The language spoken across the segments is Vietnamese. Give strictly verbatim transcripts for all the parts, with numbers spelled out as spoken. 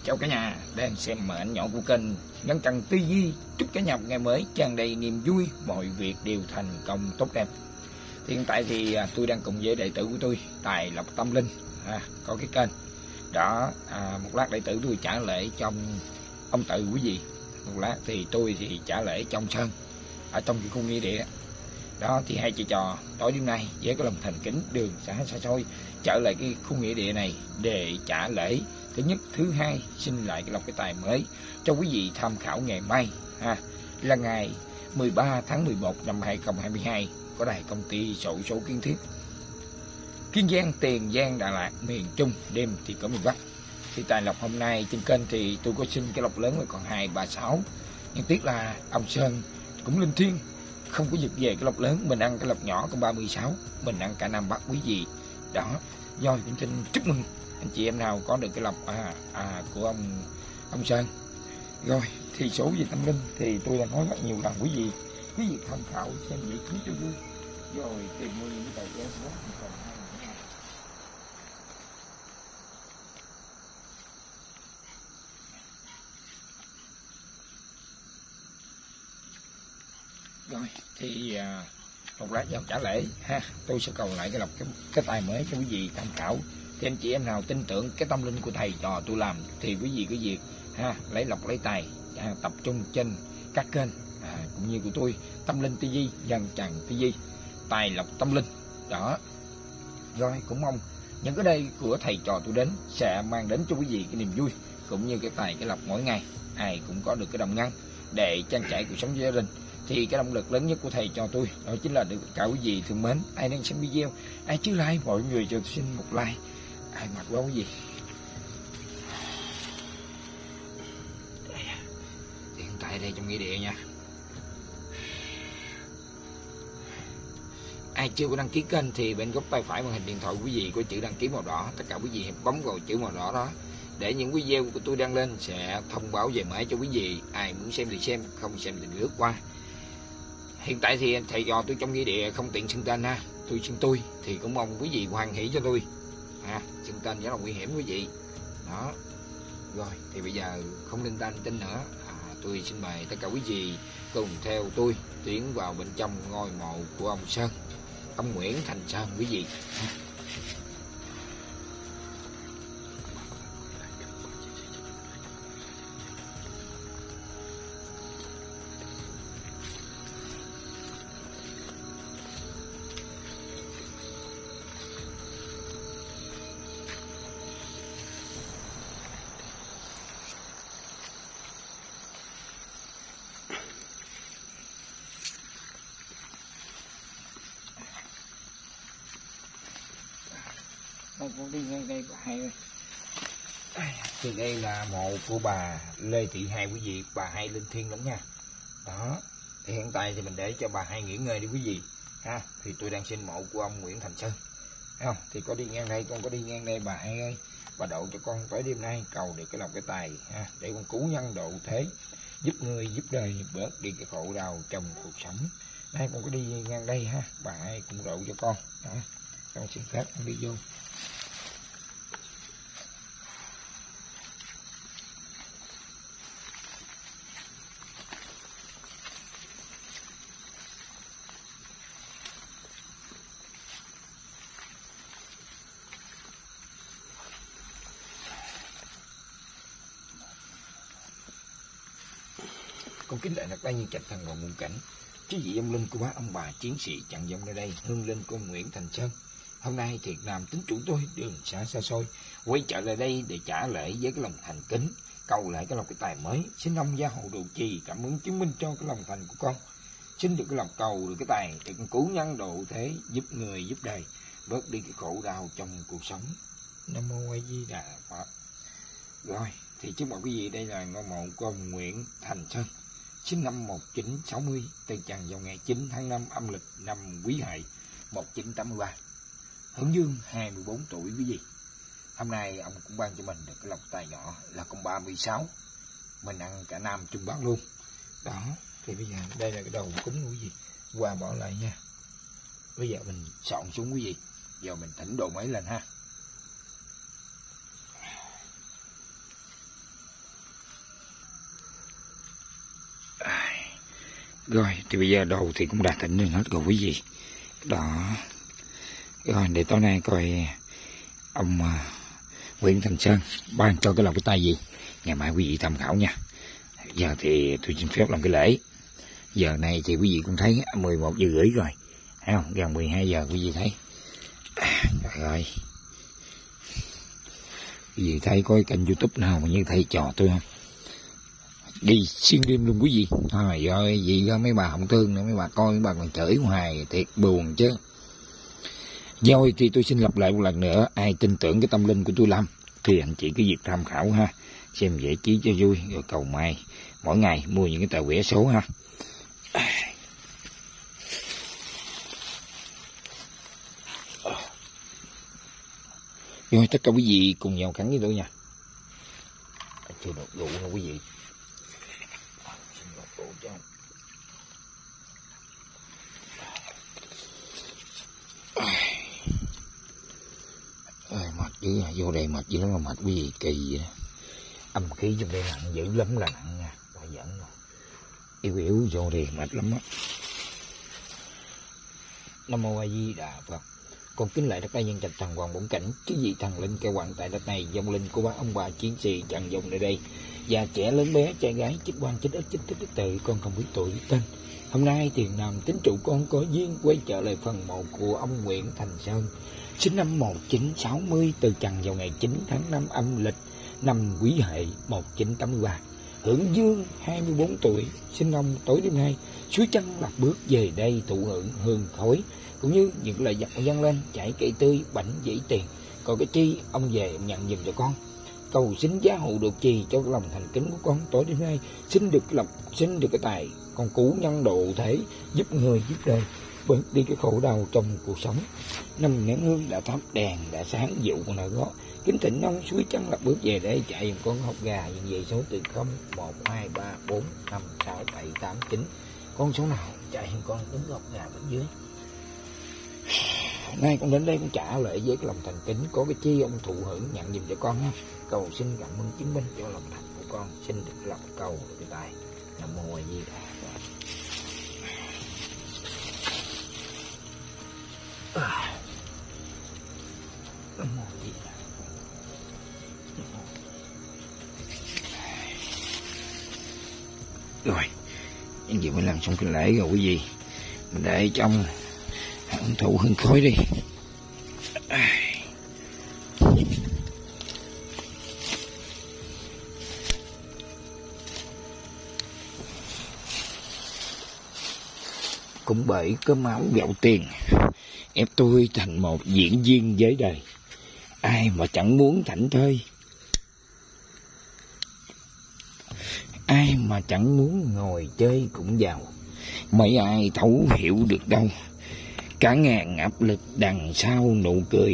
chào cả nhà đang xem màn nhỏ của kênh Ngân Trần ti vi. Chúc cả nhà một ngày mới tràn đầy niềm vui, mọi việc đều thành công tốt đẹp. Thì hiện tại thì tôi đang cùng với đệ tử của tôi Tài Lộc Tâm Linh à, có cái kênh đó. À, một lát đệ tử tôi trả lễ trong ông tự quý vị, một lát thì tôi thì trả lễ trong Sơn ở trong cái khu nghĩa địa đó. Thì hai chị trò tối đêm nay với cái lòng thành kính đường xã xa xôi trở lại cái khu nghĩa địa này để trả lễ thứ nhất. Thứ hai, xin lại cái lọc cái tài mới cho quý vị tham khảo ngày mai ha, là ngày mười ba tháng mười một năm hai nghìn không trăm hai mươi hai có đài công ty sổ số Kiến Thiết, Kiên Giang, Tiền Giang, Đà Lạt, miền Trung, đêm thì có miền Bắc. Thì tài lộc hôm nay trên kênh thì tôi có xin cái lộc lớn là còn hai ba sáu, nhưng tiếc là ông Sơn cũng linh thiêng không có giật về cái lộc lớn, mình ăn cái lộc nhỏ còn ba mươi sáu, mình ăn cả Nam Bắc quý vị đó. Do cũng xin chúc mừng anh chị em nào có được cái lộc à, à, của ông ông Sơn. Rồi thì số về tâm linh thì tôi đã nói rất nhiều lần quý vị quý vị tham khảo xem vị trí cho vui, rồi tìm mua những cái tài liệu đó. Rồi thì à, một lát vào trả lễ ha, tôi sẽ cầu lại cái lọc cái, cái tài mới cho quý vị tham khảo. Thì anh chị em nào tin tưởng cái tâm linh của thầy trò tôi làm thì quý vị cứ việc ha, lấy lọc lấy tài à, tập trung trên các kênh à, cũng như của tôi Tâm Linh ti vi, Ngân Trần ti vi, Tài Lộc Tâm Linh đó. Rồi cũng mong những cái đây của thầy trò tôi đến sẽ mang đến cho quý vị cái niềm vui cũng như cái tài cái lọc mỗi ngày, ai cũng có được cái đồng ngăn để trang trải cuộc sống với gia đình. Thì cái động lực lớn nhất của thầy cho tôi đó chính là được cả quý vị thương mến. Ai đang xem video, ai chưa like, mọi người cho tôi xin một like. Ai mệt quá quý vị. Thì hiện tại đây trong nghĩa địa nha, ai chưa có đăng ký kênh thì bên góc tay phải màn hình điện thoại quý vị có chữ đăng ký màu đỏ, tất cả quý vị bấm vào chữ màu đỏ đó để những video của tôi đăng lên sẽ thông báo về máy cho quý vị. Ai muốn xem thì xem, không xem thì lướt qua. Hiện tại thì thầy trò tôi trong nghĩa địa không tiện xưng tên ha, tôi xưng tôi thì cũng mong quý vị hoan hỷ cho tôi à, xưng tên rất là nguy hiểm quý vị đó. Rồi thì bây giờ không linh tên tin nữa à, tôi xin mời tất cả quý vị cùng theo tôi tiến vào bên trong ngôi mộ của ông Sơn, ông Nguyễn Thành Sơn quý vị. Con đi ngay đây bà Hai ơi. Thì đây là mộ của bà Lê Thị Hai quý vị, bà Hai linh thiêng lắm nha đó. Thì hiện tại thì mình để cho bà Hai nghỉ ngơi đi quý vị ha. Thì tôi đang xin mộ của ông Nguyễn Thành Sơn thấy không, thì có đi ngang đây, con có đi ngang đây bà Hai ơi, bà độ cho con tới đêm nay cầu được cái lòng cái tài ha, để con cứu nhân độ thế, giúp người giúp đời, bớt đi cái khổ đau trong cuộc sống. Đây con có đi ngang đây ha, bà Hai cũng độ cho con đó. Con xin phép con đi vô. Con kính lệ đặt tay như trạch thần vào muôn cảnh, chứ vị ông linh của bác ông bà chiến sĩ chặn dòng nơi đây, hương linh của Nguyễn Thành Sơn. Hôm nay thiệt làm tính chủ tôi đường xa xa xôi quay trở lại đây để trả lễ với cái lòng thành kính, cầu lại cái lòng cái tài mới. Xin ông gia hộ độ trì cảm ứng chứng minh cho cái lòng thành của con, xin được cái lòng cầu được cái tài để con cứu nhân độ thế, giúp người giúp đời, bớt đi cái khổ đau trong cuộc sống. Nam mô A Di Đà Phật. Rồi thì trước mặt quý vị đây là ngôi mộ của ông Nguyễn Thành Sơn, sinh năm một nghìn chín trăm sáu mươi, tên trần vào ngày chín tháng năm âm lịch năm Quý Hợi một nghìn chín trăm tám mươi ba, hưởng dương hai mươi bốn tuổi quý vị. Hôm nay ông cũng ban cho mình được cái lộc tài nhỏ là con ba mươi sáu, mình ăn cả Nam Trung Bắc luôn đó. Thì bây giờ đây là cái đầu cúng quý vị, qua bỏ lại nha. Bây giờ mình soạn xuống quý vị, giờ mình thỉnh đồ máy lên ha. Rồi thì bây giờ đầu thì cũng đã thịnh lên hết rồi quý vị. Đó. Rồi để tối nay coi ông uh, Nguyễn Thành Sơn ban cho cái lòng cái tay gì, ngày mai quý vị tham khảo nha. Giờ thì tôi xin phép làm cái lễ. Giờ này thì quý vị cũng thấy mười một giờ rưỡi rồi, thấy không? Gần mười hai giờ quý vị thấy. À, trời ơi, quý vị thấy có cái kênh YouTube nào mà như thầy trò tôi không? Đi xuyên đêm luôn quý vị. Trời ơi, gì đó mấy bà không thương nữa, mấy bà coi mấy bà còn chửi hoài, thiệt buồn chứ. Rồi thì tôi xin lặp lại một lần nữa, ai tin tưởng cái tâm linh của tôi làm thì anh chị cứ việc tham khảo ha, xem giải trí cho vui, rồi cầu may mỗi ngày mua những cái tờ quẻ số ha. Rồi tất cả quý vị cùng nhau cắn với tôi nha. Chưa đột đủ nha quý vị. Xin đột đủ cho. Ôi, mệt dữ, vô đây mệt dữ lắm, mà mệt quý vị, kỳ vậy đó. Âm khí trong đây nặng dữ lắm là nặng nha, phải dẫn rồi. Yếu yếu vô đây mệt lắm á. Nam Mô A Di Đà Phật. Con kính lạy đất đai nhân trạch thần hoàng bổn cảnh, chứ gì thần linh kêu hoàng tại đất này, dòng linh của ba ông bà chiến sĩ tràn dòng nơi đây, già trẻ lớn bé trai gái chích quan chích ít chích tích tự, con không biết tuổi biết tên. Hôm nay tiền nam tính trụ con có duyên quay trở lại phần mộ của ông Nguyễn Thành Sơn, sinh năm một nghìn chín trăm sáu mươi, từ trần vào ngày chín tháng năm âm lịch năm Quý Hợi một nghìn chín trăm tám mươi ba, hưởng dương hai mươi bốn tuổi, sinh ông tối đêm nay suối trăng lập bước về đây thụ hưởng hương khói cũng như những lời dặn dâng lên, chảy cây tươi bảnh dĩ tiền, còn cái chi ông về ông nhận giùm cho con, cầu xin giá hộ được trì cho lòng thành kính của con tối đêm nay, xin được lộc, xin được cái tài con cú nhân độ thế, giúp người giúp đời, bớt đi cái khổ đau trong cuộc sống. Năm nén hương đã thắp đèn đã sáng dịu con nợ gót, kính thỉnh ông suối trắng lập bước về đây chạy giùm con học gà về số từ không một hai ba bốn năm sáu bảy tám chín, con số nào chạy giùm con đến học gà bên dưới. Nay con đến đây cũng trả lại với cái lòng thành kính, có cái chi ông thụ hưởng nhận giùm cho con ha, cầu xin cảm ơn chứng minh cho lòng thành của con, xin được lòng cầu được cái tài. Nam Mô A Di Đà Phật. À. Nam Mô A Di Đà Phật. Rồi, những gì mới làm xong cái lễ rồi quý vị, mình để trong ông thụ hương khói đi. Cũng bởi có máu gạo tiền ép tôi thành một diễn viên giới đời, ai mà chẳng muốn thảnh thơi, ai mà chẳng muốn ngồi chơi cũng giàu, mấy ai thấu hiểu được đâu, cả ngàn áp lực đằng sau nụ cười.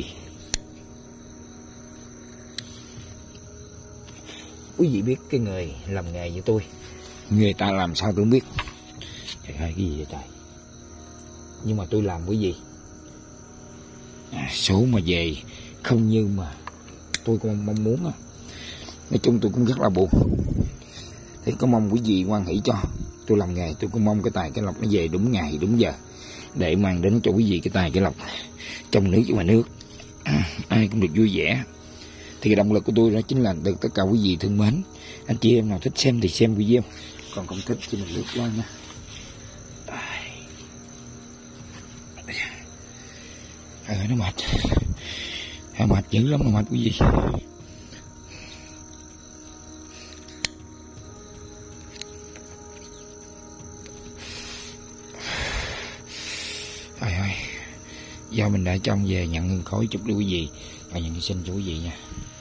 Quý vị biết cái người làm nghề như tôi, người ta làm sao tôi không biết. Trời ơi, cái gì vậy trời. Nhưng mà tôi làm cái gì à, số mà về không như mà tôi cũng mong muốn á. Nói chung tôi cũng rất là buồn. Thì có mong quý vị hoan hỷ cho tôi làm nghề, tôi cũng mong cái tài cái lộc nó về đúng ngày đúng giờ, để mang đến cho quý vị cái tài cái lộc trong nước và ngoài nước, à, ai cũng được vui vẻ. Thì cái động lực của tôi đó chính là được tất cả quý vị thương mến. Anh chị em nào thích xem thì xem video, còn không thích thì mình lướt qua nha. À, nó mệt, à, mệt dữ lắm, mà mệt quý vị. Trời ơi, do mình đã trong về nhận hương khói chúc đi quý vị, và nhận hy sinh cho quý vị nha.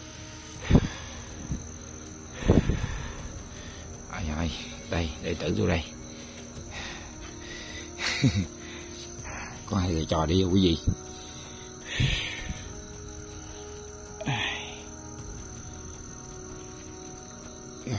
Trời ơi, đây, đệ tử tôi đây. Có hai thầy trò đi vô quý vị. Rồi.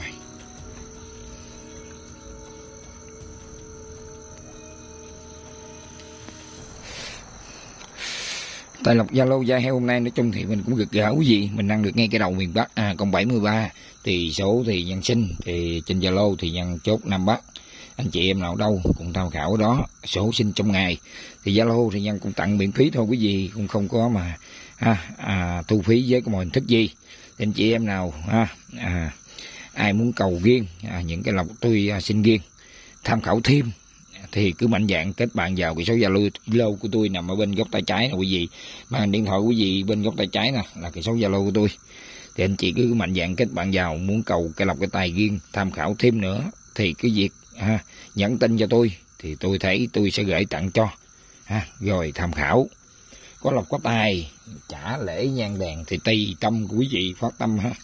Tài lộc Zalo gia heo hôm nay nói chung thì mình cũng gật gỡ quý vị, mình ăn được ngay cái đầu miền Bắc, à còn bảy mươi ba thì số thì nhân sinh, thì trên Zalo thì nhân chốt Nam Bắc, anh chị em nào đâu cũng tham khảo ở đó. Số sinh trong ngày thì Zalo thì Nhân cũng tặng miễn phí thôi quý vị, cũng không có mà à, à, thu phí với cái mọi hình thức gì. Thì anh chị em nào à, à, ai muốn cầu riêng à, những cái lọc tôi à, xin riêng tham khảo thêm thì cứ mạnh dạn kết bạn vào cái số Zalo của tôi nằm ở bên góc tay trái nè quý vị. Màn điện thoại quý vị bên góc tay trái nè là cái số Zalo của tôi. Thì anh chị cứ mạnh dạn kết bạn vào, muốn cầu cái lọc cái tài riêng tham khảo thêm nữa thì cứ việc ha, nhắn tin cho tôi thì tôi thấy tôi sẽ gửi tặng cho ha, rồi tham khảo. Có lọc có tài trả lễ nhang đèn thì tùy tâm của quý vị phát tâm ha.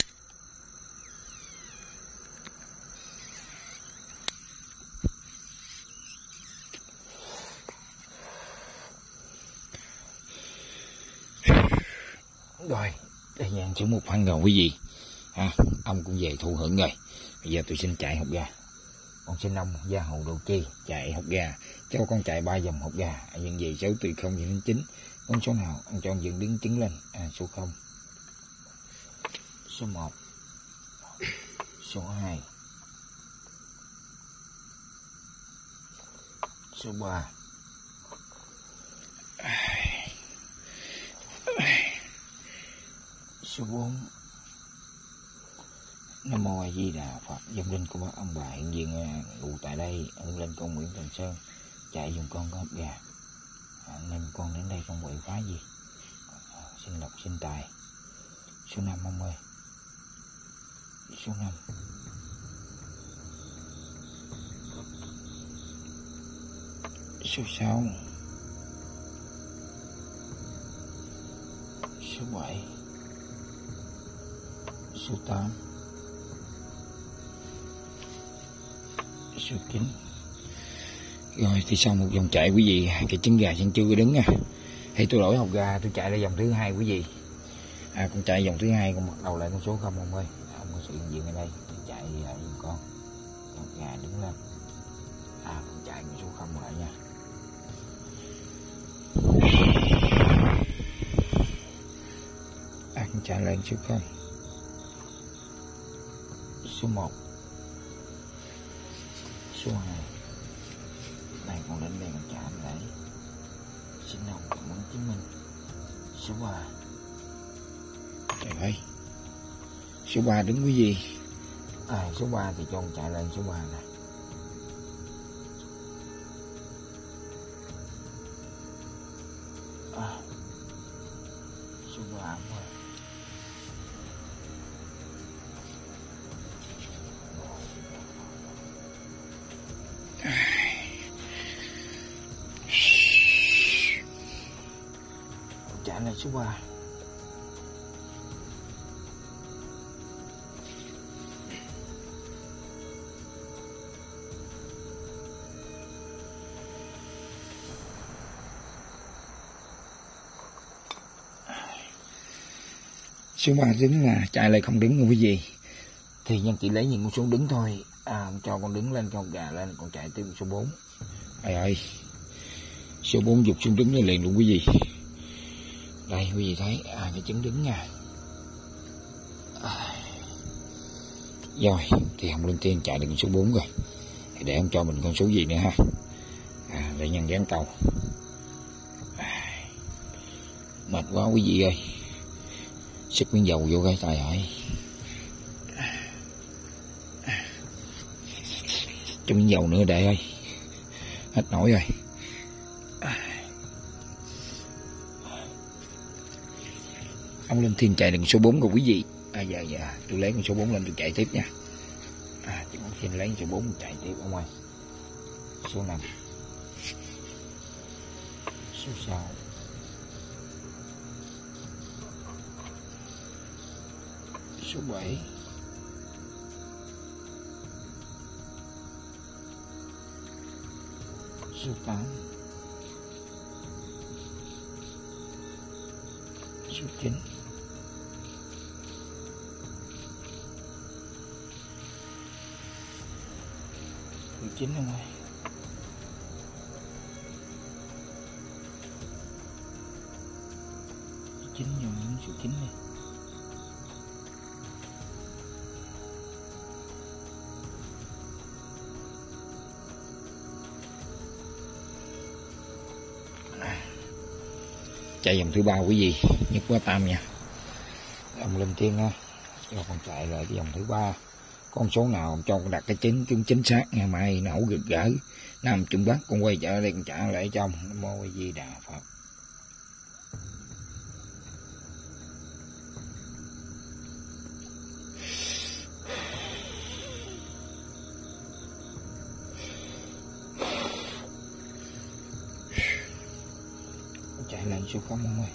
Rồi đây nhang xuống một phân rồi quý vị ha, ông cũng về thụ hưởng rồi. Bây giờ tôi xin chạy hộp gà. Con xin ông gia hộ đồ chi chạy hộp gà cho con chạy ba vòng hộp gà. Nhưng gì số từ không đến chín, con số nào ông cho ông dựng đứng chứng lên. À, số không, số một, số hai, số ba, số bốn. Nam Mô A Di Đà Phật. Dòng linh của bác ông bà hiện diện ngụ tại đây, ân linh con Nguyễn Thành Sơn chạy dùng con có hộp gà à, nên con đến đây không quậy phá gì à, xin lộc xin tài. Số năm ông ơi, số năm, số sáu, số bảy, số tám, số chín. Rồi thì sau một vòng chạy quý vị, cái trứng gà vẫn chưa có đứng à, thì tôi đổi hộp gà tôi chạy ra vòng thứ hai quý vị. À, con chạy vòng thứ hai con bắt đầu lại con số không ông ơi, ông có sự hiện diện ở đây tôi chạy lại giùm con hộp gà đứng lên. À, con chạy con số không lại nha. À, con chạy lên số không, số một, số hai. Đây con đến đây con trả lại. Xin ông muốn chứng minh. Số ba. Trời ơi, số ba đứng quý vị. À, số ba thì cho con chạy lên số ba này. À, số ba quá. Trả lại số ba. Số ba đứng là chạy lại không đứng rồi quý vị. Thì nhân chỉ lấy những con số đứng thôi. À, cho con đứng lên con gà lên, con chạy tiếp số bốn. Trời ơi, số bốn dục xuống đứng lên liền luôn quý vị. Đây quý vị thấy à, cái trứng đứng nha. À, rồi thì Hồng Linh Tiên chạy được số bốn rồi. Để ông cho mình con số gì nữa ha. À, để nhân dán cầu. À, mệt quá quý vị ơi. Sức miếng dầu vô cái tài ơi. Cho miếng dầu nữa đệ ơi. Hết nổi rồi. Ông Linh Thiên chạy được số bốn rồi quý vị. À dạ dạ, tôi lấy con số bốn lên tôi chạy tiếp nha. À, tôi xin lấy số bốn chạy tiếp ông ơi. Số năm, số sáu, số bảy, số tám, số chín, số chín không ơi. Số chín vô những số chín này. Chạy vòng thứ ba quý vị, nhất quá tam nha. Ông Linh Thiên á, cho con chạy lại cái vòng thứ ba. Con số nào cho con đặt cái chính chúng chính xác, ngày mai nổ gật gỡ Nam Trung Bắc. Con quay trở đây con trả lại cho ông. Nam Mô A Di Đà Phật. Chạy lên số không ông ơi.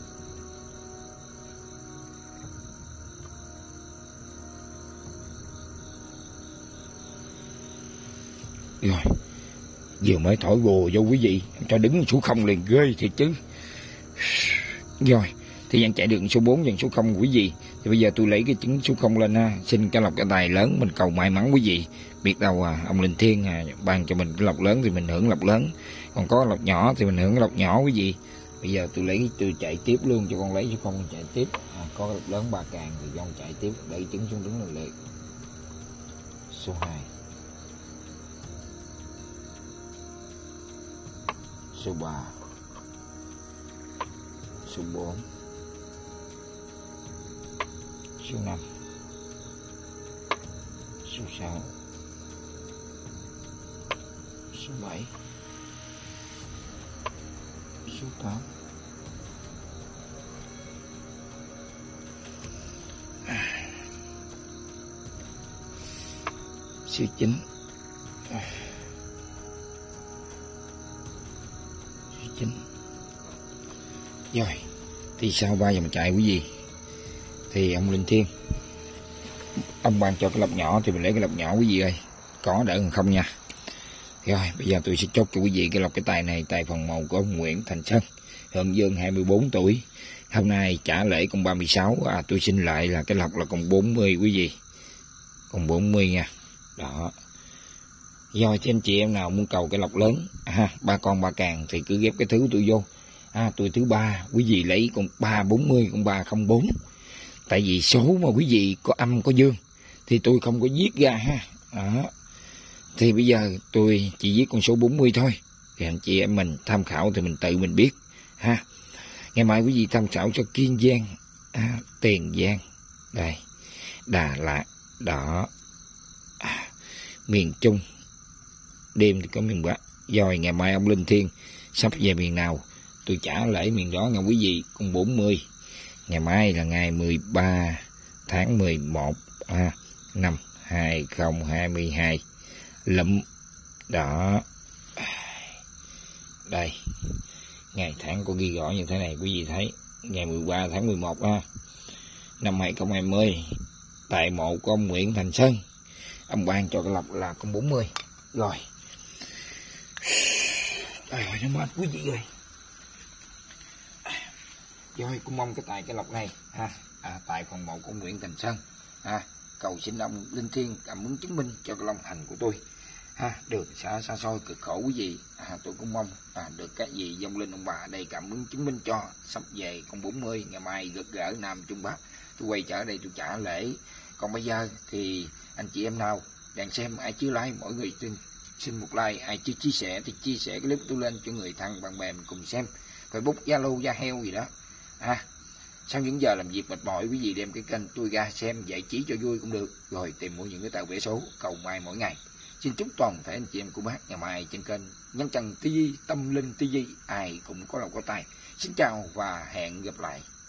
Rồi, vừa mới thổi bùa vô quý vị, cho đứng số không liền ghê thiệt chứ. Rồi, thì dàn chạy được số bốn, dàn số không quý vị. Thì bây giờ tôi lấy cái trứng số không lên ha. Xin cái lọc cái tài lớn, mình cầu may mắn quý vị. Biết đâu à, ông Linh Thiên à, ban cho mình cái lọc lớn thì mình hưởng lọc lớn. Còn có lọc nhỏ thì mình hưởng lọc nhỏ quý vị. Bây giờ tôi lấy tôi chạy tiếp luôn cho con lấy số không chạy tiếp. À, có lọc lớn ba càng thì con chạy tiếp, đẩy trứng xuống đứng lên liệt. Số hai. Số ba, số bốn, số năm, số sáu, số bảy, số tám, số chín, chín. Rồi, thì sau ba vòng chạy quý vị, thì ông Linh Thiên ông ban cho cái lọc nhỏ thì mình lấy cái lọc nhỏ quý vị ơi, có đỡ hơn không nha. Rồi, bây giờ tôi sẽ chốt cho quý vị cái lọc cái tài này, tài phần màu của ông Nguyễn Thành Sơn, Hương Dương hai mươi bốn tuổi. Hôm nay trả lễ con ba mươi sáu, à tôi xin lại là cái lọc là con bốn mươi quý vị. Con bốn mươi nha. Đó. Rồi thì anh chị em nào muốn cầu cái lọc lớn ha, ba con ba càng thì cứ ghép cái thứ tôi vô. À, tôi thứ ba, quý vị lấy con ba bốn mươi, con ba không bốn. Tại vì số mà quý vị có âm có dương thì tôi không có viết ra ha. Đó. Thì bây giờ tôi chỉ viết con số bốn mươi thôi. Thì anh chị em mình tham khảo thì mình tự mình biết ha. Ngày mai quý vị tham khảo cho Kiên Giang, à, Tiền Giang, đây, Đà Lạt, đó, à, miền Trung, đêm thì có miền Bắc. Rồi ngày mai ông Linh Thiên sắp về miền nào tôi trả lễ miền đó nha quý vị. Con bốn mươi. Ngày mai là ngày mười ba tháng mười một à, năm hai không hai hai. Lụm đó. Đây. Ngày tháng có ghi rõ như thế này quý vị thấy. Ngày mười ba tháng mười một ha. Năm hai không hai không. Tại mộ của ông Nguyễn Thành Sơn. Ông ban cho cái lọc là con bốn mươi. Rồi. Trời ơi, nó mệt quý vị ơi. Rồi, cũng mong cái tài cái lọc này ha, à, tại phần mộ của Nguyễn Thành Sơn ha, cầu xin ông Linh Thiên cảm ứng chứng minh cho cái long thành của tôi ha, được xa xa xôi cực khổ quý vị. À, tôi cũng mong à, được cái gì dông linh ông bà ở đây cảm ứng chứng minh cho sắp về con bốn mươi, ngày mai gật gỡ Nam Trung Bắc tôi quay trở đây tôi trả lễ. Còn bây giờ thì anh chị em nào đang xem ai chưa like, mỗi người xin một like, ai chưa chia sẻ thì chia sẻ cái clip tôi lên cho người thân bạn bè mình cùng xem. Facebook, Zalo, Yahoo gì đó. À, sau những giờ làm việc mệt mỏi quý vị đem cái kênh tôi ra xem giải trí cho vui cũng được, rồi tìm mua những cái tờ vé số cầu may mỗi ngày. Xin chúc toàn thể anh chị em của bác ngày mai trên kênh Nhân Trần ti vi, Tâm Linh ti vi ai cũng có lòng có tài. Xin chào và hẹn gặp lại.